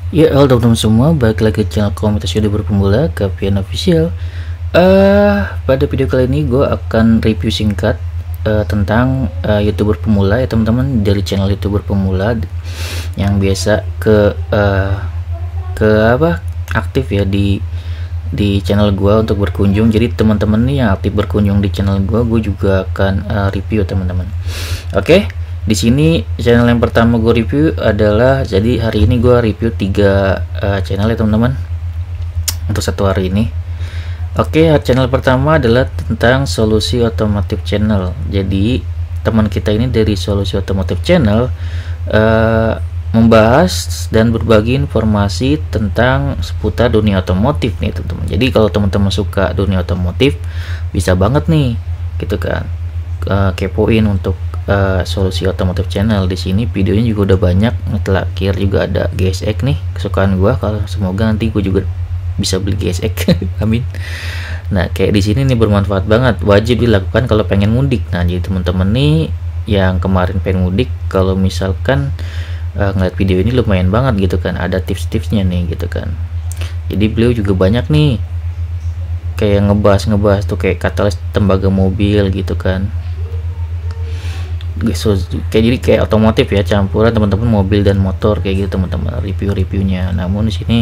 Ya, halo teman-teman semua, balik lagi ke channel komunitas YouTuber pemula Kapian Official. Pada video kali ini gue akan review singkat tentang YouTuber pemula ya teman-teman, dari channel YouTuber pemula yang biasa aktif ya di channel gue untuk berkunjung. Jadi teman-teman nih yang aktif berkunjung di channel gue juga akan review teman-teman. Oke. Di sini channel yang pertama gue review adalah, jadi hari ini gue review 3 channel ya teman-teman untuk satu hari ini. Oke, channel pertama adalah tentang Solusi Otomotif Channel. Jadi teman kita ini dari Solusi Otomotif Channel membahas dan berbagi informasi tentang seputar dunia otomotif nih teman-teman. Jadi kalau teman-teman suka dunia otomotif, bisa banget nih gitu kan kepoin untuk Solusi Otomotif Channel. Di sini videonya juga udah banyak, terakhir juga ada GSX nih kesukaan gua. Kalau semoga nanti gue juga bisa beli GSX amin. Nah, kayak di sini nih bermanfaat banget, wajib dilakukan kalau pengen mudik. Nah, jadi teman-teman nih yang kemarin pengen mudik, kalau misalkan ngeliat video ini lumayan banget gitu kan, ada tips-tipsnya nih gitu kan. Jadi beliau juga banyak nih kayak ngebahas tuh kayak katalis tembaga mobil gitu kan. Jadi kayak otomotif ya, campuran teman-teman mobil dan motor kayak gitu teman-teman review-reviewnya. Namun di sini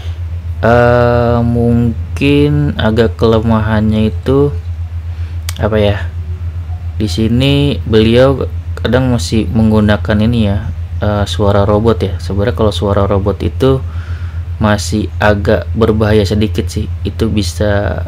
mungkin agak kelemahannya itu apa ya, di sini beliau kadang masih menggunakan ini ya, suara robot ya. Sebenarnya kalau suara robot itu masih agak berbahaya sedikit sih, itu bisa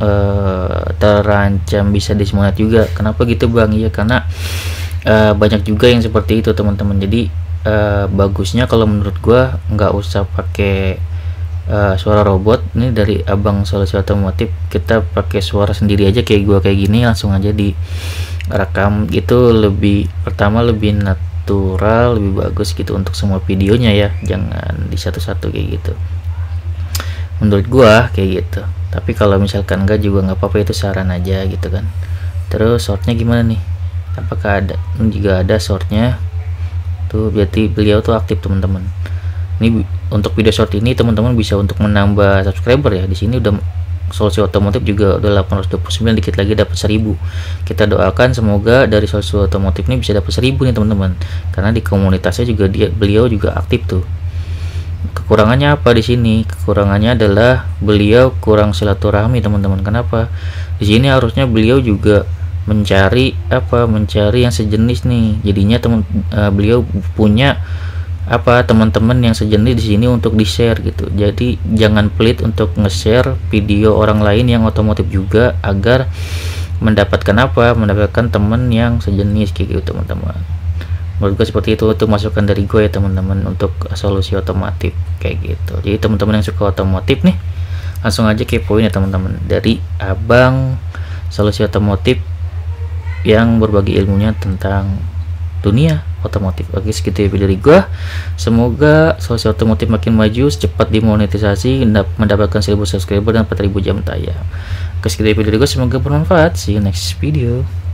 terancam bisa disemangat juga. Kenapa gitu bang? Ya karena banyak juga yang seperti itu teman-teman. Jadi bagusnya kalau menurut gua nggak usah pakai suara robot. Ini dari abang Solusi Otomotif, kita pakai suara sendiri aja kayak gua kayak gini, langsung aja direkam gitu, lebih pertama lebih natural, lebih bagus gitu untuk semua videonya ya, jangan di satu-satu kayak gitu menurut gua kayak gitu. Tapi kalau misalkan enggak juga nggak apa-apa, itu saran aja gitu kan. Terus shortnya gimana nih, apakah ada? Juga ada shortnya tuh, berarti beliau tuh aktif teman-teman. Ini untuk video short ini teman-teman bisa untuk menambah subscriber ya. Di sini udah Solusi Otomotif juga udah 829, dikit lagi dapat 1000. Kita doakan semoga dari Solusi Otomotif ini bisa dapat 1000 nih teman-teman, karena di komunitasnya juga beliau juga aktif tuh. Kekurangannya apa di sini? Kekurangannya adalah beliau kurang silaturahmi teman-teman. Kenapa? Di sini harusnya beliau juga mencari yang sejenis nih. Jadinya beliau punya teman-teman yang sejenis di sini untuk di-share gitu. Jadi jangan pelit untuk nge-share video orang lain yang otomotif juga, agar mendapatkan teman yang sejenis kayak gitu teman-teman. Menurut gue seperti itu masukan dari gue ya teman-teman untuk Solusi Otomotif kayak gitu. Jadi teman-teman yang suka otomotif nih, langsung aja kepoin ya teman-teman, dari abang Solusi Otomotif yang berbagi ilmunya tentang dunia otomotif. Oke, segitu ya video dari gua. Semoga Solusi Otomotif makin maju, cepat dimonetisasi, mendapatkan 1000 subscriber dan 4000 jam tayang. Oke, segitu ya video dari gua, semoga bermanfaat. See you next video.